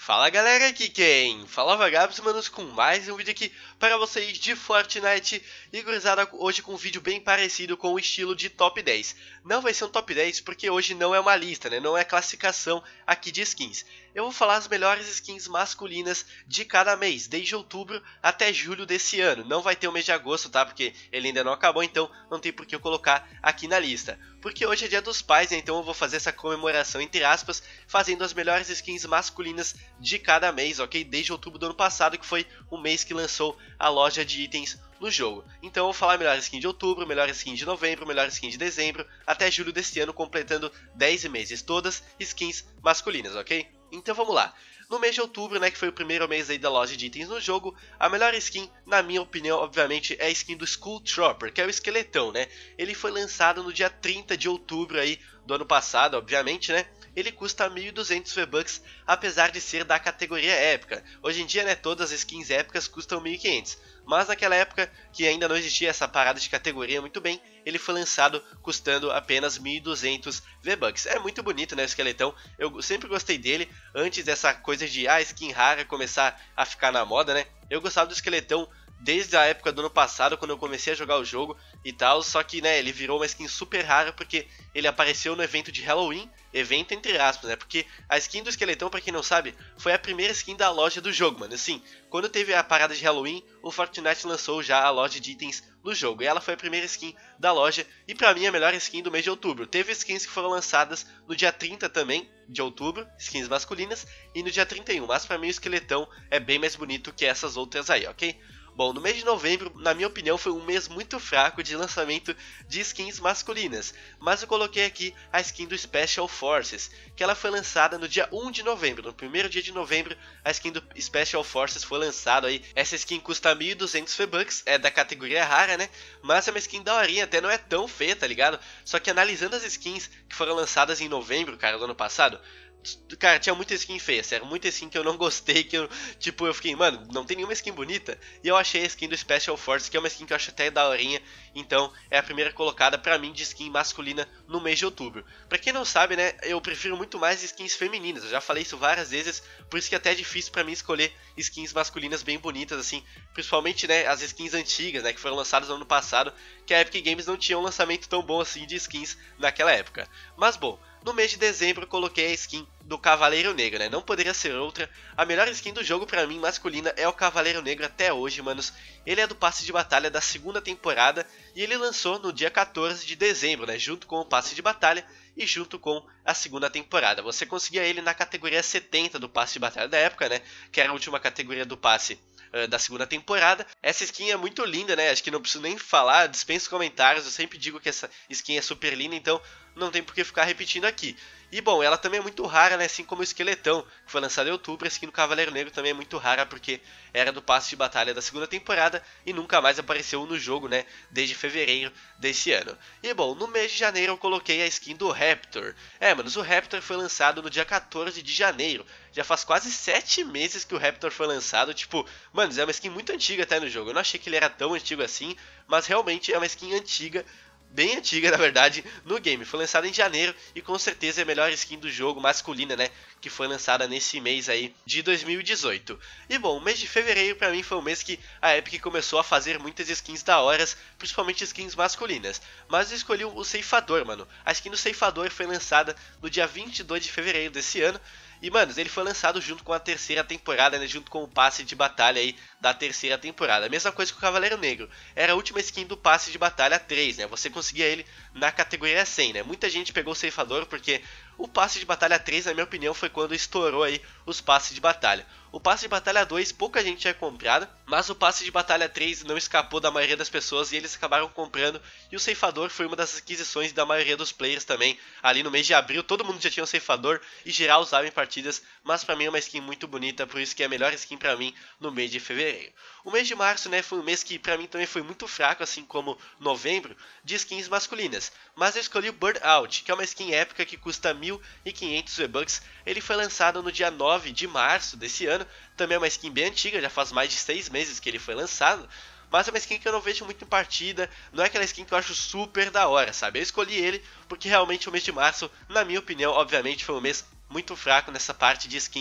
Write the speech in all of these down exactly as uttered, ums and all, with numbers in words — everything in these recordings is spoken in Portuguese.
Fala galera, aqui quem fala Vagabos, manos, com mais um vídeo aqui para vocês de Fortnite. E gurizada, hoje com um vídeo bem parecido com o estilo de top dez. Não vai ser um top dez porque hoje não é uma lista, né? Não é classificação aqui de skins. Eu vou falar as melhores skins masculinas de cada mês, desde outubro até julho desse ano. Não vai ter o mês de agosto, tá? Porque ele ainda não acabou, então não tem por que eu colocar aqui na lista. Porque hoje é dia dos pais, né? Então eu vou fazer essa comemoração, entre aspas, fazendo as melhores skins masculinas de cada mês, ok? Desde outubro do ano passado, que foi o mês que lançou a loja de itens no jogo. Então eu vou falar melhor skin de outubro, melhor skin de novembro, melhor skin de dezembro, até julho deste ano, completando dez meses, todas skins masculinas, ok? Então vamos lá. No mês de outubro, né, que foi o primeiro mês aí da loja de itens no jogo, a melhor skin, na minha opinião, obviamente, é a skin do Skull Trooper, que é o esqueletão, né? Ele foi lançado no dia trinta de outubro aí do ano passado, obviamente, né? Ele custa mil e duzentos V-Bucks, apesar de ser da categoria épica. Hoje em dia, né, todas as skins épicas custam mil e quinhentos. Mas naquela época, que ainda não existia essa parada de categoria muito bem, ele foi lançado custando apenas mil e duzentos V-Bucks. É muito bonito, né, o esqueletão. Eu sempre gostei dele, antes dessa coisa de ah, skin rara começar a ficar na moda, né? Eu gostava do esqueletão desde a época do ano passado, quando eu comecei a jogar o jogo e tal, só que, né, ele virou uma skin super rara porque ele apareceu no evento de Halloween, evento entre aspas, né, porque a skin do esqueletão, pra quem não sabe, foi a primeira skin da loja do jogo, mano. Assim, quando teve a parada de Halloween, o Fortnite lançou já a loja de itens do jogo, e ela foi a primeira skin da loja, e pra mim a melhor skin do mês de outubro. Teve skins que foram lançadas no dia trinta também, de outubro, skins masculinas, e no dia trinta e um, mas pra mim o esqueletão é bem mais bonito que essas outras aí, ok? Bom, no mês de novembro, na minha opinião, foi um mês muito fraco de lançamento de skins masculinas, mas eu coloquei aqui a skin do Special Forces, que ela foi lançada no dia um de novembro, no primeiro dia de novembro, a skin do Special Forces foi lançada aí. Essa skin custa mil e duzentos V-Bucks, é da categoria rara, né? Mas é uma skin daorinha, até não é tão feia, tá ligado? Só que analisando as skins que foram lançadas em novembro, cara, do ano passado, cara, tinha muita skin feia, sério, muita skin que eu não gostei, que eu, tipo, eu fiquei, mano, não tem nenhuma skin bonita, e eu achei a skin do Special Force, que é uma skin que eu acho até daorinha, então é a primeira colocada pra mim de skin masculina no mês de outubro. Pra quem não sabe, né, eu prefiro muito mais skins femininas, eu já falei isso várias vezes, por isso que é até difícil pra mim escolher skins masculinas bem bonitas, assim, principalmente, né, as skins antigas, né, que foram lançadas no ano passado, que a Epic Games não tinha um lançamento tão bom assim de skins naquela época. Mas bom, no mês de dezembro eu coloquei a skin do Cavaleiro Negro, né? Não poderia ser outra. A melhor skin do jogo pra mim, masculina, é o Cavaleiro Negro até hoje, manos. Ele é do passe de batalha da segunda temporada e ele lançou no dia quatorze de dezembro, né? Junto com o passe de batalha e junto com a segunda temporada. Você conseguia ele na categoria setenta do passe de batalha da época, né? Que era a última categoria do passe uh, da segunda temporada. Essa skin é muito linda, né? Acho que não preciso nem falar, dispenso comentários. Eu sempre digo que essa skin é super linda, então não tem por que ficar repetindo aqui. E bom, ela também é muito rara, né? Assim como o esqueletão, que foi lançado em outubro. A skin do Cavaleiro Negro também é muito rara porque era do passe de batalha da segunda temporada e nunca mais apareceu no jogo, né? Desde fevereiro desse ano. E bom, no mês de janeiro eu coloquei a skin do Raptor. É, manos, o Raptor foi lançado no dia quatorze de janeiro. Já faz quase sete meses que o Raptor foi lançado. Tipo, manos, é uma skin muito antiga até no jogo. Eu não achei que ele era tão antigo assim, mas realmente é uma skin antiga, bem antiga na verdade, no game. Foi lançada em janeiro e com certeza é a melhor skin do jogo masculina, né, que foi lançada nesse mês aí de dois mil e dezoito. E bom, o mês de fevereiro pra mim foi um mês que a Epic começou a fazer muitas skins da horas, principalmente skins masculinas. Mas eu escolhi o Ceifador, mano. A skin do Ceifador foi lançada no dia vinte e dois de fevereiro desse ano. E, manos, ele foi lançado junto com a terceira temporada, né, junto com o passe de batalha aí da terceira temporada. A mesma coisa que o Cavaleiro Negro. Era a última skin do passe de batalha três, né? Você conseguia ele na categoria cem, né? Muita gente pegou o Ceifador porque o passe de batalha três, na minha opinião, foi quando estourou aí os passes de batalha. O passe de batalha dois pouca gente tinha comprado, mas o passe de batalha três não escapou da maioria das pessoas e eles acabaram comprando. E o Ceifador foi uma das aquisições da maioria dos players também. Ali no mês de abril todo mundo já tinha um Ceifador e geral usava em partidas, mas pra mim é uma skin muito bonita, por isso que é a melhor skin pra mim no mês de fevereiro. O mês de março, né, foi um mês que pra mim também foi muito fraco, assim como novembro, de skins masculinas. Mas eu escolhi o Burnout, que é uma skin épica que custa mil e quinhentos V-Bucks. Ele foi lançado no dia nove de março desse ano. Também é uma skin bem antiga, já faz mais de seis meses que ele foi lançado. Mas é uma skin que eu não vejo muito em partida, não é aquela skin que eu acho super da hora, sabe? Eu escolhi ele porque realmente o mês de março, na minha opinião, obviamente foi um mês muito fraco nessa parte de skins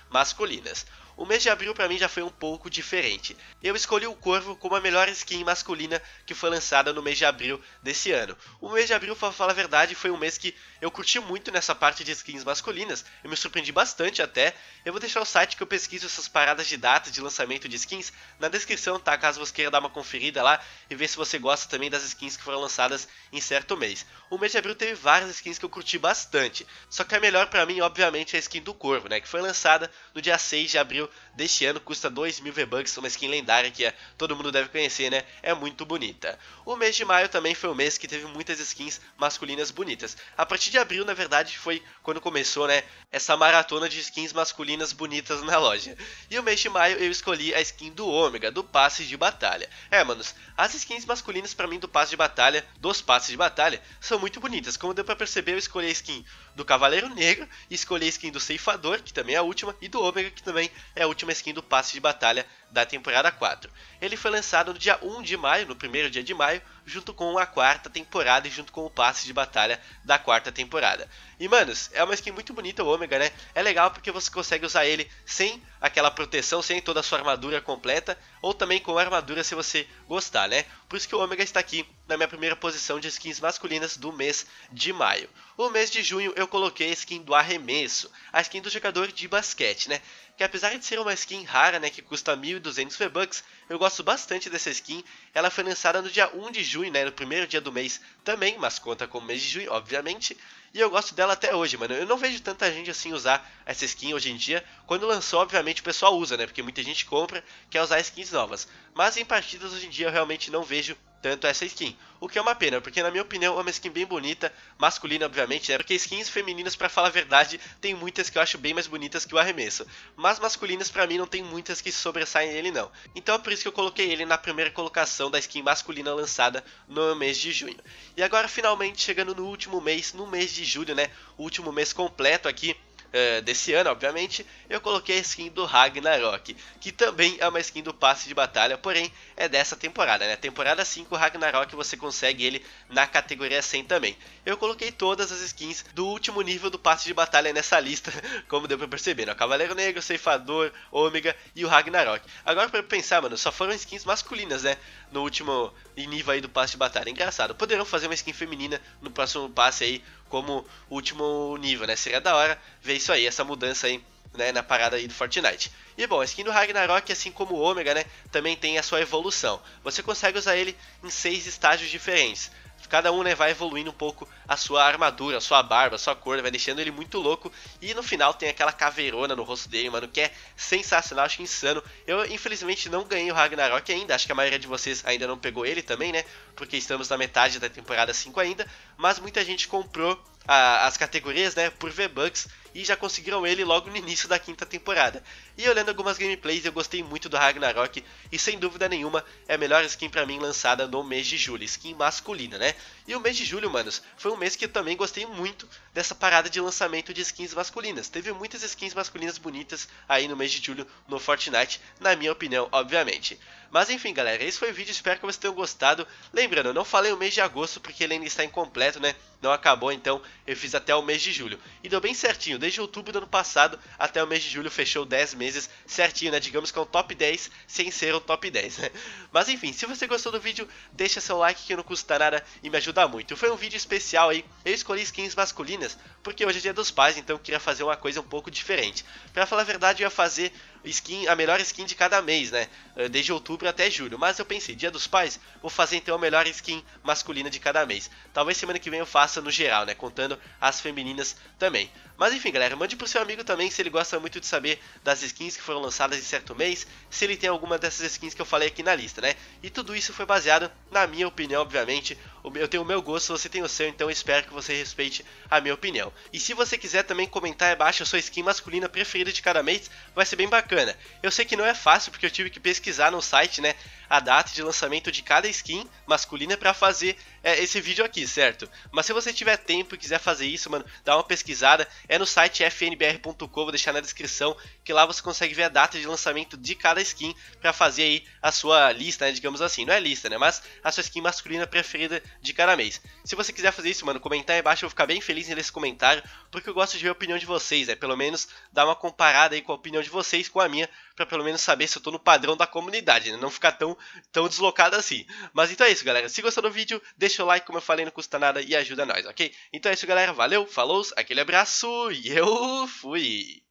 masculinas. O mês de abril pra mim já foi um pouco diferente. Eu escolhi o Corvo como a melhor skin masculina que foi lançada no mês de abril desse ano. O mês de abril, pra falar a verdade, foi um mês que eu curti muito nessa parte de skins masculinas. Eu me surpreendi bastante até. Eu vou deixar o site que eu pesquiso essas paradas de data de lançamento de skins na descrição, tá? Caso você queira dar uma conferida lá e ver se você gosta também das skins que foram lançadas em certo mês. O mês de abril teve várias skins que eu curti bastante. Só que a melhor pra mim, obviamente, é a skin do Corvo, né? Que foi lançada no dia seis de abril deste ano, custa dois mil V-Bucks, uma skin lendária que é, todo mundo deve conhecer, né? É muito bonita. O mês de maio também foi um mês que teve muitas skins masculinas bonitas. A partir de abril, na verdade, foi quando começou, né, essa maratona de skins masculinas bonitas na loja. E o mês de maio eu escolhi a skin do Ômega, do passe de batalha. É, manos, as skins masculinas pra mim do passe de batalha, dos passes de batalha, são muito bonitas. Como deu pra perceber, eu escolhi a skin do Cavaleiro Negro, escolhi a skin do Ceifador, que também é a última, e do Ômega, que também é a última skin do passe de batalha da temporada quatro. Ele foi lançado no dia um de maio, no primeiro dia de maio, junto com a quarta temporada e junto com o passe de batalha da quarta temporada. E manos, é uma skin muito bonita o Ômega, né? É legal porque você consegue usar ele sem aquela proteção, sem toda a sua armadura completa, ou também com a armadura se você gostar, né? Por isso que o Ômega está aqui na minha primeira posição de skins masculinas do mês de maio. O mês de junho eu coloquei a skin do Arremesso, a skin do jogador de basquete, né? Que apesar de ser uma skin rara, né, que custa mil e duzentos V-Bucks, eu gosto bastante dessa skin. Ela foi lançada no dia um de junho, né, no primeiro dia do mês também, mas conta como mês de junho, obviamente. E eu gosto dela até hoje, mano. Eu não vejo tanta gente assim usar essa skin hoje em dia. Quando lançou, obviamente, o pessoal usa, né, porque muita gente compra, quer usar skins novas. Mas em partidas hoje em dia eu realmente não vejo tanto essa skin, o que é uma pena, porque na minha opinião é uma skin bem bonita, masculina obviamente, né, porque skins femininas, pra falar a verdade, tem muitas que eu acho bem mais bonitas que o Arremesso, mas masculinas pra mim não tem muitas que sobressaem ele não, então é por isso que eu coloquei ele na primeira colocação da skin masculina lançada no mês de junho. E agora finalmente chegando no último mês, no mês de julho, né, o último mês completo aqui, Uh, desse ano, obviamente, eu coloquei a skin do Ragnarok, que também é uma skin do passe de batalha, porém é dessa temporada, né? Temporada cinco, o Ragnarok, você consegue ele na categoria cem também. Eu coloquei todas as skins do último nível do passe de batalha nessa lista, como deu pra perceber, né? O Cavaleiro Negro, o Ceifador, Ômega e o Ragnarok. Agora pra pensar, mano, só foram skins masculinas, né? No último nível aí do passe de batalha. Engraçado, poderão fazer uma skin feminina no próximo passe aí, como último nível, né? Seria da hora ver isso aí, essa mudança aí, né, na parada aí do Fortnite. E bom, a skin do Ragnarok, assim como o Ômega, né, também tem a sua evolução. Você consegue usar ele em seis estágios diferentes. Cada um, né, vai evoluindo um pouco a sua armadura, a sua barba, a sua cor, vai deixando ele muito louco. E no final tem aquela caveirona no rosto dele, mano, que é sensacional, acho insano. Eu, infelizmente, não ganhei o Ragnarok ainda, acho que a maioria de vocês ainda não pegou ele também, né, porque estamos na metade da temporada cinco ainda. Mas muita gente comprou a, as categorias, né, por V-Bucks e já conseguiram ele logo no início da quinta temporada. E olhando algumas gameplays, eu gostei muito do Ragnarok e sem dúvida nenhuma é a melhor skin pra mim lançada no mês de julho, skin masculina, né? E o mês de julho, manos, foi um mês que eu também gostei muito dessa parada de lançamento de skins masculinas. Teve muitas skins masculinas bonitas aí no mês de julho no Fortnite, na minha opinião, obviamente. Mas enfim, galera, esse foi o vídeo, espero que vocês tenham gostado. Lembrando, eu não falei o mês de agosto porque ele ainda está incompleto, né? Não acabou, então eu fiz até o mês de julho. E deu bem certinho, desde outubro do ano passado até o mês de julho fechou dez meses certinho, né? Digamos que é um top dez sem ser um top dez, né? Mas enfim, se você gostou do vídeo, deixa seu like que não custa nada e me ajuda muito. Foi um vídeo especial aí, eu escolhi skins masculinas porque hoje é dia dos pais, então eu queria fazer uma coisa um pouco diferente. Pra falar a verdade, eu ia fazer skin, a melhor skin de cada mês, né? Desde outubro até julho. Mas eu pensei, dia dos pais, vou fazer então a melhor skin masculina de cada mês. Talvez semana que vem eu faça no geral, né? Contando as femininas também. Mas enfim, galera, mande pro seu amigo também se ele gosta muito de saber das skins que foram lançadas em certo mês, se ele tem alguma dessas skins que eu falei aqui na lista, né? E tudo isso foi baseado na minha opinião, obviamente. Eu tenho o meu gosto, você tem o seu, então eu espero que você respeite a minha opinião. E se você quiser também comentar aí abaixo a sua skin masculina preferida de cada mês, vai ser bem bacana. Eu sei que não é fácil, porque eu tive que pesquisar no site, né, a data de lançamento de cada skin masculina para fazer é, esse vídeo aqui, certo? Mas se você tiver tempo e quiser fazer isso, mano, dá uma pesquisada, é no site f n b r ponto com, vou deixar na descrição, que lá você consegue ver a data de lançamento de cada skin pra fazer aí a sua lista, né, digamos assim. Não é lista, né, mas a sua skin masculina preferida de cada mês. Se você quiser fazer isso, mano, comentar aí embaixo, eu vou ficar bem feliz em ler esse comentário, porque eu gosto de ver a opinião de vocês, né, pelo menos dar uma comparada aí com a opinião de vocês com a minha, pra pelo menos saber se eu tô no padrão da comunidade, né, não ficar tão, tão deslocado assim. Mas então é isso, galera, se gostou do vídeo, deixa o like, como eu falei, não custa nada e ajuda nós, ok? Então é isso, galera, valeu, falou, aquele abraço e eu fui!